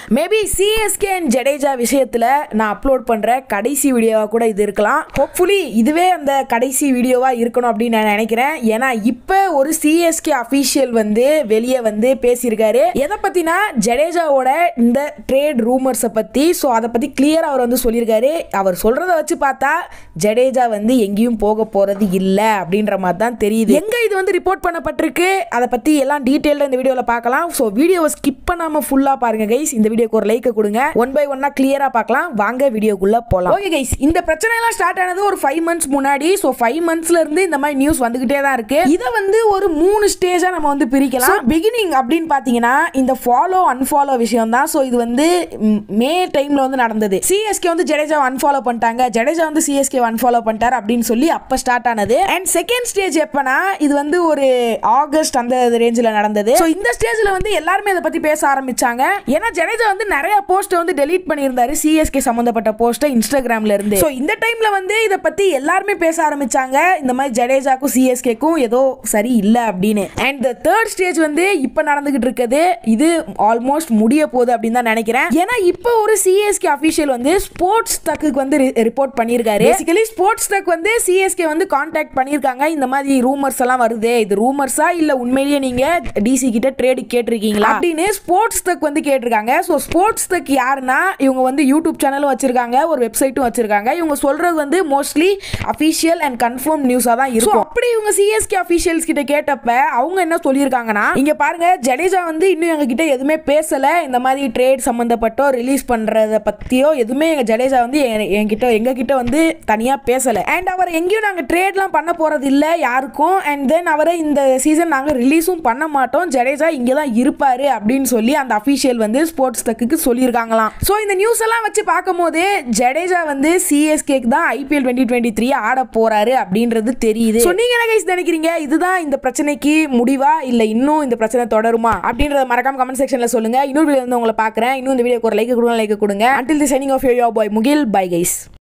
Maybe CSK and Jadeja விஷயத்துல நான் upload பண்ற கடைசி வீடியோவா கூட இது இருக்கலாம். ஹோப்ஃபுல்லி இதுவே அந்த கடைசி வீடியோவா இருக்கணும் அப்படின்னு நான் நினைக்கிறேன். ஏன்னா இப்ப ஒரு சிஎஸ்கே அபிஷியல் வந்து வெளியே வந்து பேசியிருக்காரு. எதை பத்தினா ஜடேஜாவோட இந்த ட்ரேட் ரூமர்ஸை பத்தி. ஸோ அதை பத்தி கிளியரா அவர் வந்து சொல்லியிருக்காரு. அவர் சொல்றத வச்சு பார்த்தா ஜடேஜா வந்து எங்கேயும் போக போறது இல்லை அப்படின்ற மாதிரி தான் தெரியுது. எங்க இது வந்து ரிப்போர்ட் பண்ணப்பட்டிருக்கு அதை பத்தி எல்லாம் டீடைல்டா இந்த வீடியோல பார்க்கலாம். ஸோ வீடியோவை ஸ்கிப் பண்ணாம ஃபுல்லா பாருங்க கைஸ். இந்த வீடியோக்கு ஒரு லைக் கொடுங்க. ஒன் பை ஒன்னா கிளியரா பார்க்கலாம். வாங்க வீடியோக்குள்ள போலாம். ஓகே கைஸ், இந்த பிரச்சனை எல்லாம் ஸ்டார்ட் ஆனது ஒரு 5 months முன்னாடி. ஸோ 5 monthsல இருந்து இந்த மாதிரி நியூஸ் வந்துகிட்டே தான் இருக்கு. இதை வந்து ஒரு 3 ஸ்டேஜா நம்ம வந்து பிரிக்கலாம். பிகினிங் அப்படின்னு பாத்தீங்கன்னா இந்த ஃபாலோ அன்ஃபாலோ விஷயம் தான். ஸோ இது வந்து மே டைம்ல வந்து நடந்தது. சிஎஸ்கே வந்து ஜடேஜா அன்ஃபாலோ பண்ணிட்டாங்க, ஜடேஜா வந்து சிஎஸ்கே அன்ஃபாலோ பண்ணிட்டாரு அப்படின்னு சொல்லி அப்ப ஸ்டார்ட் ஆனது. அண்ட் செகண்ட் ஸ்டேஜ் எப்பனா இது வந்து ஒரு ஆகஸ்ட் அந்த ரேஞ்சில் நடந்தது. ஸோ இந்த ஸ்டேஜ்ல வந்து எல்லாருமே இதை பத்தி பேச ஆரம்பிச்சாங்க. ஏன்னா ஜடேஜா வந்து நிறைய போஸ்ட் வந்து டெலீட் பண்ணியிருந்தாரு, சிஎஸ்கே சம்பந்தப்பட்ட போஸ்ட் இன்ஸ்டாகிராம்ல இருந்து. ஸோ இந்த டைம்ல வந்து இதை பத்தி எல்லாருமே பேச ஆரம்பிச்சாங்க. இந்த மாதிரி ஜடேஜாக்கும் சிஎஸ்கேக்கும் ஏதோ சரி இல்லை அப்படின்னு. அண்ட் தேர்ட் ஸ்டேஜ் வந்து இப்ப நடந்துகிட்டு இருக்குது. இது ஆல்மோஸ்ட் முடிய போகுது அப்படின்னு தான் நினைக்கிறேன். ஏன்னா இப்போ ஒரு சிஎஸ்கே அபிஷியல் வந்து ஸ்போர்ட்ஸ் தக்கு வந்து ரிப்போர்ட் பண்ணியிருக்காரு. பேசிக்கலி ஸ்போர்ட்ஸ் தக் வந்து சிஎஸ்கே வந்து கான்டாக்ட் பண்ணியிருக்காங்க. இந்த மாதிரி ரூமர்ஸ் எல்லாம் வருது, இது ரூமர்ஸா இல்ல உண்மையிலேயே நீங்க டிசி கிட்ட ட்ரேட் கேட்டிருக்கீங்களா அப்படின்னு ஸ்போர்ட்ஸ் தக் வந்து கேட்டிருக்காங்க. ஸோ ஸ்போர்ட்ஸ் தக் யாருன்னா இவங்க வந்து யூடியூப் சேனலும் வச்சிருக்காங்க, ஒரு வெப்சைட்டும் வச்சிருக்காங்க. இவங்க சொல்றது வந்து மோஸ்ட்லி அபிஷியல் அண்ட் கன்ஃபார்ம் நியூஸா தான் இருக்கும். அப்படி இவங்க சிஎஸ்கே அபிஷியல்ஸ் கிட்ட கேட்டப்ப அவங்க என்ன சொல்லியிருக்காங்கன்னா, இங்க பாருங்க ஜடேஜா வந்து இன்னும் எங்க கிட்ட எதுவுமே பேசல, இந்த மாதிரி ட்ரேட் சம்பந்தப்பட்டோ ரிலீஸ் பண்றத பத்தியோ எதுவுமே எங்க ஜடேஜா வந்து எங்க கிட்ட வந்து தனியா பேசல. அண்ட் அவர் எங்கேயும் நாங்க ட்ரேட்லாம் பண்ண போறது இல்ல யாருக்கும். அண்ட் தென் அவரை இந்த சீசன் நாங்க ரிலீஸும் பண்ண மாட்டோம், ஜடேஜா இங்க தான் இருப்பாரு அப்படின்னு சொல்லி அந்த அபிஷியல் வந்து ஸ்போர்ட்ஸ் தக்கு சொல்லியிருக்காங்களாம். ஸோ இந்த நியூஸ் எல்லாம் வச்சு பார்க்கும்போது ஜடேஜா வந்து சிஎஸ்கேக்கு தான் IPL 2023 ஆட போறாரு அப்படின்றது தெரியுது. ஸோ நீங்க என்ன கைஸ் நினைக்கிறீங்க? இதுதான் இந்த பிரச்சனைக்கு முடிவா இல்ல இன்னும் இந்த பிரச்சனை தொடருமா அப்படின்றத மறக்காம கமெண்ட் செக்ஷன்ல சொல்லுங்க. இன்னொரு வீடியோ வந்து உங்களை பார்க்குறேன். இன்னும் இந்த வீடியோக்கு ஒரு லைக் கொடுங்க. Until the signing of your boy Mugil. Bye guys.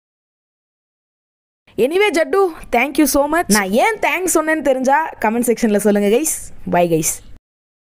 Anyway Jattu, thank you so much. நான் ஏன் தேங்க்ஸ் சொன்னேன்னு தெரிஞ்சா கமெண்ட் செக்ஷன்ல சொல்லுங்க கைஸ். Bye guys.